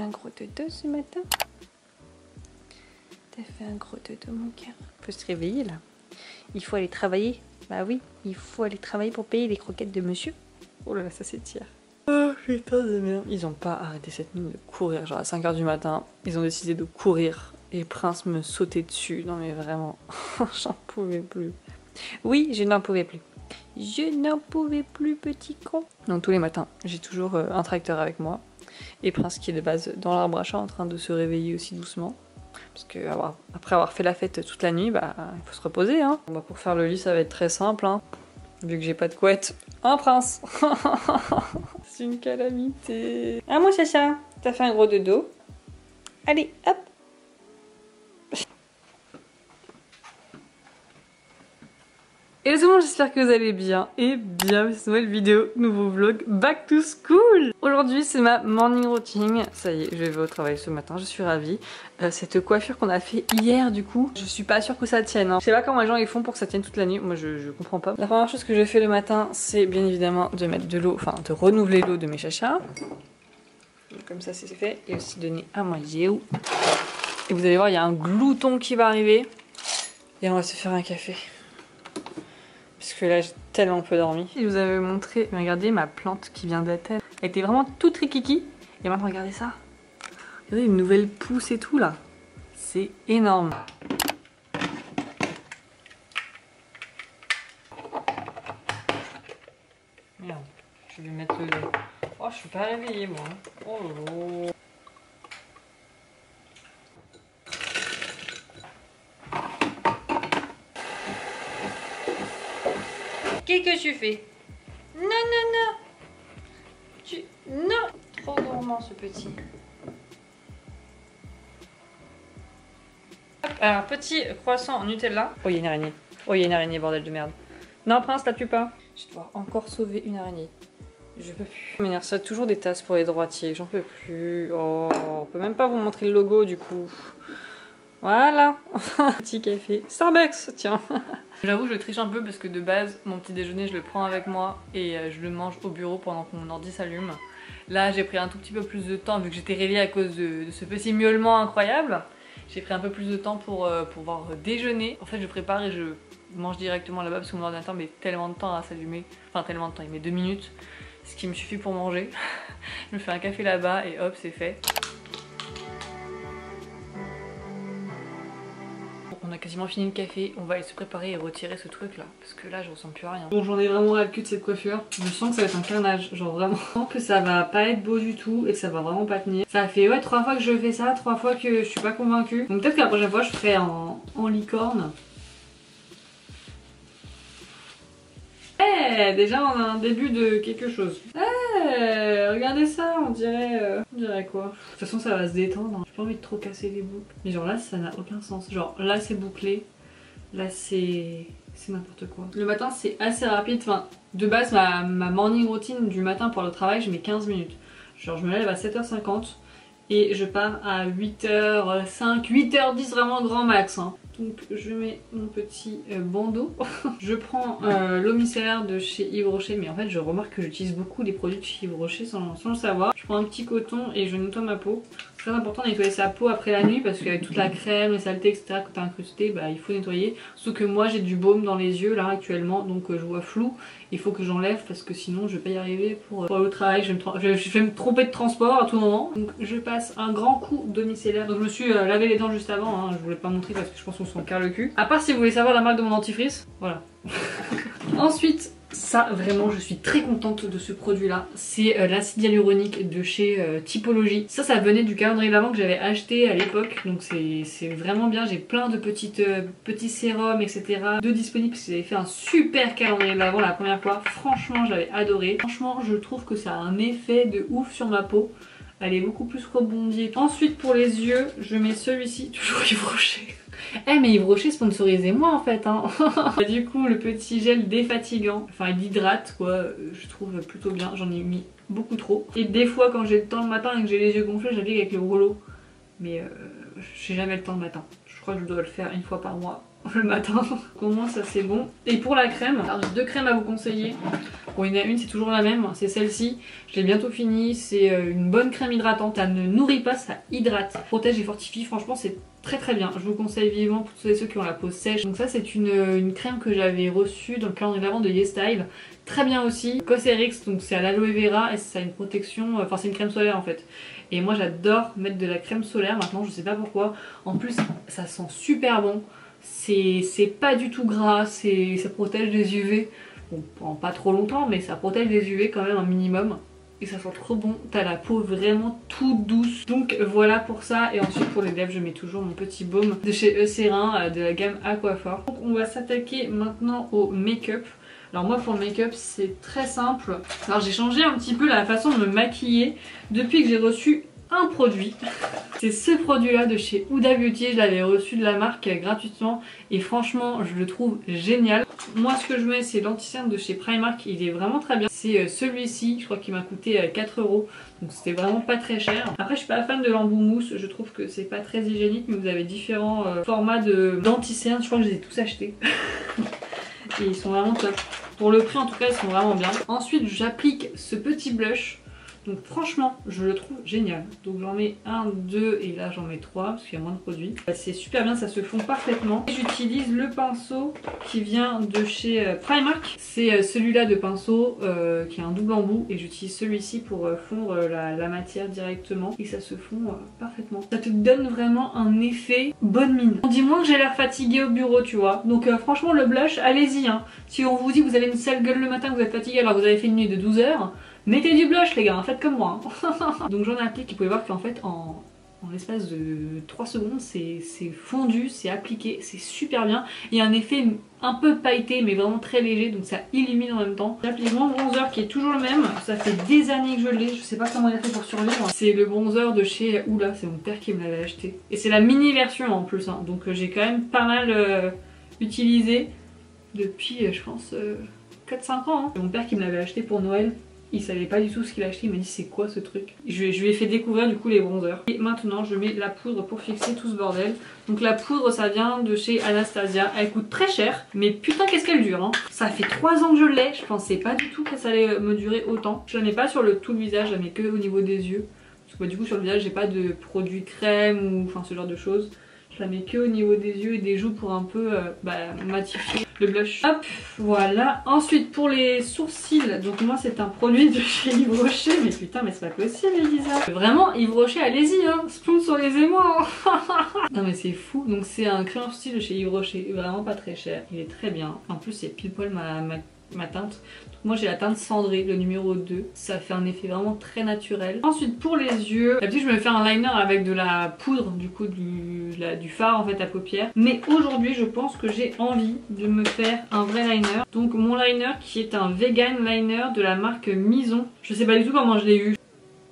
un gros dodo ce matin? T'as fait un gros dodo mon cœur. Faut se réveiller là. Il faut aller travailler. Bah oui, il faut aller travailler pour payer les croquettes de monsieur. Oh là là, ça s'étire. Oh putain de merde. Ils ont pas arrêté cette nuit de courir. Genre à 5 h du matin, ils ont décidé de courir. Et Prince me sautait dessus. Non mais vraiment, j'en pouvais plus. Oui, je n'en pouvais plus. Je n'en pouvais plus, petit con. Donc tous les matins, j'ai toujours un tracteur avec moi. Et Prince qui est de base dans l'arbre à chat en train de se réveiller aussi doucement. Parce que après avoir fait la fête toute la nuit, bah il faut se reposer. Hein. Bon, bah, pour faire le lit, ça va être très simple. Hein. Vu que j'ai pas de couette. Hein, Prince? C'est une calamité. Ah mon chacha, t'as fait un gros dodo. Allez, hop. Hello tout le monde, j'espère que vous allez bien et bienvenue dans cette nouvelle vidéo, nouveau vlog Back to School. Aujourd'hui c'est ma morning routine, ça y est, je vais au travail ce matin, je suis ravie. Cette coiffure qu'on a fait hier du coup, je suis pas sûre que ça tienne. Hein. Je sais pas comment les gens ils font pour que ça tienne toute la nuit, moi je comprends pas. La première chose que je fais le matin c'est bien évidemment de mettre de l'eau, enfin de renouveler l'eau de mes chachas. Comme ça c'est fait, et aussi donner à manger. Et vous allez voir, il y a un glouton qui va arriver et on va se faire un café. Parce que là j'ai tellement peu dormi. Je vous avais montré, regardez ma plante qui vient de la terre. Elle était vraiment toute rikiki. Et maintenant regardez ça. Regardez une nouvelle pousse et tout là. C'est énorme. Merde, je vais mettre le lait. Oh je suis pas réveillée moi. Oh lolo. Qu'est-ce que tu fais? Non, non, non. Non. Trop gourmand ce petit. Hop, alors, petit croissant en Nutella. Oh, il y a une araignée. Oh, il y a une araignée, bordel de merde. Non, Prince, la tue pas. Je vais devoir encore sauver une araignée. Je peux plus. Mais il ça toujours des tasses pour les droitiers. J'en peux plus. Oh, on peut même pas vous montrer le logo du coup. Voilà. Petit café. Starbucks, tiens. J'avoue, je triche un peu parce que de base, mon petit déjeuner, je le prends avec moi et je le mange au bureau pendant que mon ordi s'allume. Là, j'ai pris un tout petit peu plus de temps vu que j'étais réveillée à cause de ce petit miaulement incroyable. J'ai pris un peu plus de temps pour pouvoir déjeuner. En fait, je prépare et je mange directement là-bas parce que mon ordinateur met tellement de temps à s'allumer. Enfin, tellement de temps, il met 2 minutes. Ce qui me suffit pour manger. Je me fais un café là-bas et hop, c'est fait. On a quasiment fini le café, on va aller se préparer et retirer ce truc là, parce que là je ressens plus à rien. Bon, j'en ai vraiment ras le cul de cette coiffure, je sens que ça va être un carnage, genre vraiment que ça va pas être beau du tout et que ça va vraiment pas tenir. Ça fait ouais 3 fois que je fais ça, 3 fois que je suis pas convaincue. Donc peut-être que la prochaine fois je ferai en licorne. Eh, déjà on a un début de quelque chose. Eh, regardez ça, on dirait quoi? De toute façon ça va se détendre, j'ai pas envie de trop casser les boucles. Mais genre là ça n'a aucun sens, genre là c'est bouclé, là c'est n'importe quoi. Le matin c'est assez rapide, enfin de base ma morning routine du matin pour le travail je mets 15 minutes. Genre je me lève à 7h50 et je pars à 8h05, 8h10 vraiment grand max. Hein. Donc je mets mon petit bandeau. Je prends l'eau micellaire de chez Yves Rocher, mais en fait je remarque que j'utilise beaucoup les produits de chez Yves Rocher sans le savoir. Je prends un petit coton et je nettoie ma peau. C'est très important de nettoyer sa peau après la nuit parce qu'avec toute la crème, les saletés, etc. que tu as incrusté, bah, il faut nettoyer. Sauf que moi j'ai du baume dans les yeux là actuellement, donc je vois flou. Il faut que j'enlève parce que sinon je vais pas y arriver pour aller au travail. Je vais me tromper de transport à tout moment. Donc je passe un grand coup d'eau micellaire. Donc je me suis lavé les dents juste avant, hein. Je voulais pas montrer parce que je pense qu'on s'en carre le cul. À part si vous voulez savoir la marque de mon dentifrice, voilà. Ensuite, ça vraiment je suis très contente de ce produit là. C'est l'acide hyaluronique de chez Typologie. Ça venait du calendrier d'avant que j'avais acheté à l'époque. Donc c'est vraiment bien. J'ai plein de petits sérums etc. de disponibles parce que j'avais fait un super calendrier d'avant la première fois. Franchement j'avais adoré. Franchement je trouve que ça a un effet de ouf sur ma peau. Elle est beaucoup plus rebondie. Ensuite pour les yeux je mets celui-ci, toujours Yves Rocher. Eh mais Yves Rocher sponsorisez-moi en fait hein. Du coup le petit gel défatigant, enfin il hydrate quoi, je trouve plutôt bien, j'en ai mis beaucoup trop. Et des fois quand j'ai le temps le matin et que j'ai les yeux gonflés j'applique avec le rouleau. Mais j'ai jamais le temps le matin, je crois que je dois le faire une fois par mois. le matin. Au moins ça c'est bon. Et pour la crème, alors j'ai deux crèmes à vous conseiller. Bon, il y en a une, c'est toujours la même, c'est celle-ci. Je l'ai bientôt finie. C'est une bonne crème hydratante. Ça ne nourrit pas, ça hydrate. Protège et fortifie. Franchement, c'est très bien. Je vous conseille vivement pour tous ceux qui ont la peau sèche. Donc ça, c'est une crème que j'avais reçue dans le calendrier d'avant de YesStyle. Très bien aussi. Cosrx, donc c'est à l'aloe vera et ça a une protection. Enfin, c'est une crème solaire en fait. Et moi, j'adore mettre de la crème solaire maintenant. Je sais pas pourquoi. En plus, ça sent super bon. C'est pas du tout gras. Ça protège des UV. Bon, pas trop longtemps, mais ça protège des UV quand même un minimum. Et ça sent trop bon, t'as la peau vraiment toute douce. Donc voilà pour ça. Et ensuite pour les lèvres, je mets toujours mon petit baume de chez Eucerin de la gamme Aquaphor. Donc on va s'attaquer maintenant au make-up. Alors moi pour le make-up c'est très simple. Alors j'ai changé un petit peu la façon de me maquiller depuis que j'ai reçu un produit. C'est ce produit là de chez Huda Beauty, je l'avais reçu de la marque gratuitement et franchement je le trouve génial. Moi ce que je mets c'est l'anti-cerne de chez Primark, il est vraiment très bien. C'est celui-ci, je crois qu'il m'a coûté 4 €, donc c'était vraiment pas très cher. Après je suis pas fan de l'embout mousse, je trouve que c'est pas très hygiénique, mais vous avez différents formats d'anti-cerne, je crois que je les ai tous achetés. Et ils sont vraiment top. Pour le prix en tout cas ils sont vraiment bien. Ensuite j'applique ce petit blush. Donc franchement je le trouve génial. Donc j'en mets 1, 2 et là j'en mets 3 parce qu'il y a moins de produits. C'est super bien, ça se fond parfaitement. J'utilise le pinceau qui vient de chez Primark. C'est celui-là de pinceau qui a un double embout. Et j'utilise celui-ci pour fondre la matière directement. Et ça se fond parfaitement. Ça te donne vraiment un effet bonne mine. On dit moins que j'ai l'air fatiguée au bureau tu vois. Donc franchement le blush, allez-y hein. Si on vous dit que vous avez une sale gueule le matin, que vous êtes fatigué alors que vous avez fait une nuit de 12 heures, mettez du blush les gars, faites comme moi. Hein. Donc j'en applique, vous pouvez voir qu'en fait en l'espace de 3 secondes c'est fondu, c'est appliqué, c'est super bien. Il y a un effet un peu pailleté mais vraiment très léger donc ça illumine en même temps. J'applique mon bronzer qui est toujours le même, ça fait des années que je l'ai, je sais pas comment il a fait pour survivre. C'est le bronzer de chez Oula, c'est mon père qui me l'avait acheté. Et c'est la mini version en plus, hein. Donc j'ai quand même pas mal utilisé depuis je pense 4-5 ans. Hein. Mon père qui me l'avait acheté pour Noël. Il savait pas du tout ce qu'il a acheté, il m'a dit c'est quoi ce truc. Je lui ai fait découvrir du coup les bronzers. Et maintenant je mets la poudre pour fixer tout ce bordel. Donc la poudre ça vient de chez Anastasia. Elle coûte très cher, mais putain qu'est-ce qu'elle dure hein. Ça fait 3 ans que je l'ai, je pensais pas du tout que ça allait me durer autant. Je la mets pas sur tout le visage, je la mets que au niveau des yeux. Parce que bah, du coup sur le visage j'ai pas de produit crème ou enfin ce genre de choses. Je la mets que au niveau des yeux et des joues pour un peu matifier le blush. Hop, voilà. Ensuite pour les sourcils, donc moi c'est un produit de chez Yves Rocher. Mais putain mais c'est pas possible Elisa. Vraiment Yves Rocher allez-y hein, sponsorisez-moi. Non mais c'est fou. Donc c'est un crayon sourcil de chez Yves Rocher, vraiment pas très cher. Il est très bien. En plus c'est pile poil ma teinte. Donc moi j'ai la teinte cendrée, le numéro 2. Ça fait un effet vraiment très naturel. Ensuite pour les yeux, d'habitude je me fais un liner avec de la poudre du coup du fard en fait à paupières. Mais aujourd'hui je pense que j'ai envie de me faire un vrai liner. Donc mon liner qui est un vegan liner de la marque Mison. Je sais pas du tout comment je l'ai eu.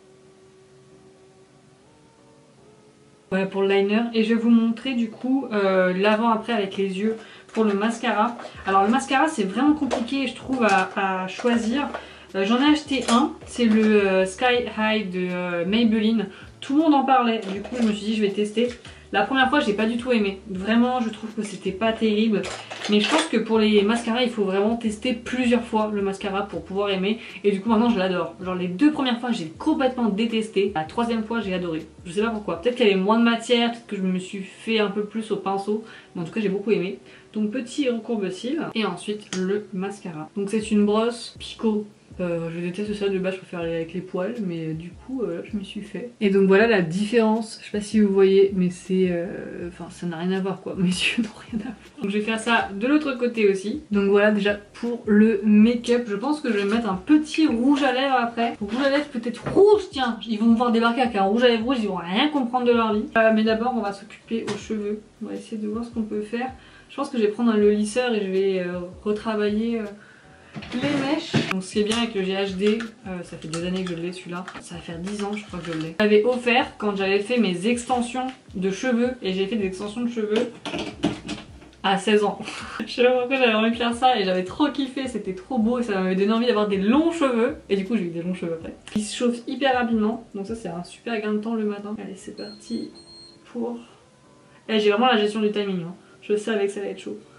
Voilà pour le liner. Et je vais vous montrer du coup l'avant-après avec les yeux. Pour le mascara. Alors le mascara c'est vraiment compliqué je trouve à choisir. J'en ai acheté un, c'est le Sky High de Maybelline. Tout le monde en parlait, du coup je me suis dit je vais tester. La première fois j'ai pas du tout aimé. Vraiment je trouve que c'était pas terrible. Mais je pense que pour les mascaras il faut vraiment tester plusieurs fois le mascara pour pouvoir aimer. Et du coup maintenant je l'adore. Genre les 2 premières fois j'ai complètement détesté. La 3e fois j'ai adoré. Je sais pas pourquoi. Peut-être qu'il y avait moins de matière, peut-être que je me suis fait un peu plus au pinceau. Mais en tout cas j'ai beaucoup aimé. Donc petit recourbe-cils et ensuite le mascara. Donc c'est une brosse Pico. Je déteste ça de base, je préfère aller avec les poils, mais du coup je me suis fait. Et donc voilà la différence, je sais pas si vous voyez, mais c'est... Enfin ça n'a rien à voir quoi, mes yeux n'ont rien à voir. Donc je vais faire ça de l'autre côté aussi. Donc voilà déjà pour le make-up, je pense que je vais mettre un petit rouge à lèvres après. Rouge à lèvres peut-être rouge, tiens, ils vont me voir débarquer avec un rouge à lèvres rouge, ils vont rien comprendre de leur vie. Mais d'abord on va s'occuper aux cheveux, on va essayer de voir ce qu'on peut faire. Je pense que je vais prendre le lisseur et je vais retravailler les mèches. Donc ce qui est bien avec le GHD, ça fait des années que je l'ai celui-là. Ça va faire 10 ans je crois que je l'ai. Je l'avais offert quand j'avais fait mes extensions de cheveux. Et j'ai fait des extensions de cheveux à 16 ans. Je sais pas pourquoi j'avais envie de faire ça et j'avais trop kiffé, c'était trop beau et ça m'avait donné envie d'avoir des longs cheveux. Et du coup j'ai eu des longs cheveux après. Ils se chauffent hyper rapidement, donc ça c'est un super gain de temps le matin. Allez c'est parti pour... J'ai vraiment la gestion du timing. Hein. Je savais que ça allait être chaud.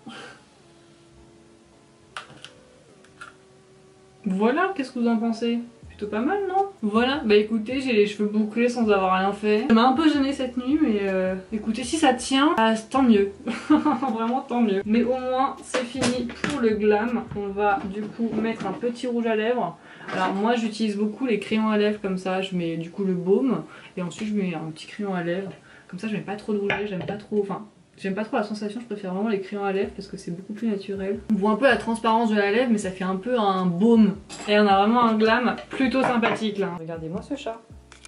Voilà, qu'est-ce que vous en pensez? Plutôt pas mal, non? Voilà, bah écoutez, j'ai les cheveux bouclés sans avoir rien fait. Ça m'a un peu gênée cette nuit, mais écoutez, si ça tient, tant mieux. Vraiment tant mieux. Mais au moins, c'est fini pour le glam. On va du coup mettre un petit rouge à lèvres. Alors moi, j'utilise beaucoup les crayons à lèvres comme ça. Je mets du coup le baume et ensuite je mets un petit crayon à lèvres. Comme ça, je mets pas trop de rouge à lèvres, j'aime pas trop... Enfin, j'aime pas trop la sensation, je préfère vraiment les crayons à lèvres parce que c'est beaucoup plus naturel. On voit un peu la transparence de la lèvre mais ça fait un peu un baume. Et on a vraiment un glam plutôt sympathique là. Regardez-moi ce chat.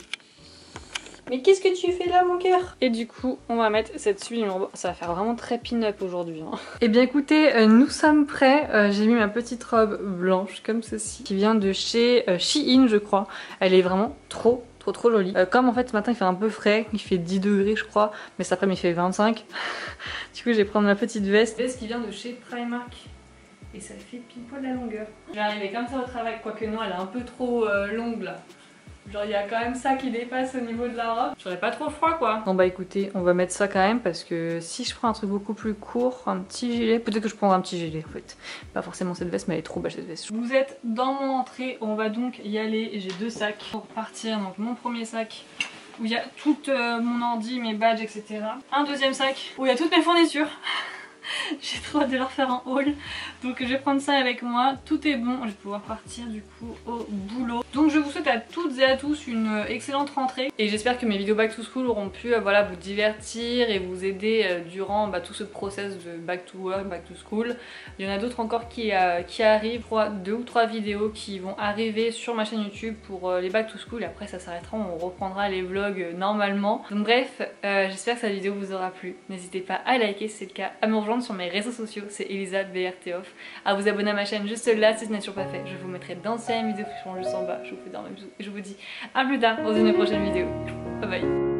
Mais qu'est-ce que tu fais là mon cœur? Et du coup on va mettre cette suie numéro... Ça va faire vraiment très pin-up aujourd'hui. Hein. Et bien écoutez, nous sommes prêts. J'ai mis ma petite robe blanche comme ceci qui vient de chez Shein je crois. Elle est vraiment trop jolie. Comme en fait ce matin il fait un peu frais, il fait 10 degrés je crois, mais cet après-midi il fait 25. Du coup je vais prendre ma petite veste. Veste qui vient de chez Primark. Et ça fait pile poil la longueur. Je vais arriver comme ça au travail, quoique non elle est un peu trop longue là. Genre il y a quand même ça qui dépasse au niveau de la robe. J'aurais pas trop froid quoi. Bon bah écoutez, on va mettre ça quand même parce que si je prends un truc beaucoup plus court, un petit gilet, peut-être que je prendrai un petit gilet en fait. Pas forcément cette veste mais elle est trop belle cette veste. Vous êtes dans mon entrée, on va donc y aller. J'ai 2 sacs pour partir. Donc mon premier sac où il y a tout mon ordi, mes badges etc. Un deuxième sac où il y a toutes mes fournitures. J'ai trop hâte de leur faire un haul. Donc je vais prendre ça avec moi. Tout est bon. Je vais pouvoir partir du coup au boulot. Donc je vous souhaite à toutes et à tous une excellente rentrée. Et j'espère que mes vidéos back to school auront pu voilà, vous divertir et vous aider durant tout ce process de back to work, back to school. Il y en a d'autres encore qui arrivent. 2 ou 3 vidéos qui vont arriver sur ma chaîne YouTube pour les back to school. Et après ça s'arrêtera. On reprendra les vlogs normalement. Donc bref, j'espère que cette vidéo vous aura plu. N'hésitez pas à liker si c'est le cas, à me rejoindre sur mes réseaux sociaux, c'est Elisa BRToff, à vous abonner à ma chaîne juste là si ce n'est toujours pas fait. Je vous mettrai d'anciennes vidéos qui sont juste en bas. Je vous fais d'énormes bisous et je vous dis à plus tard dans une prochaine vidéo. Bye bye.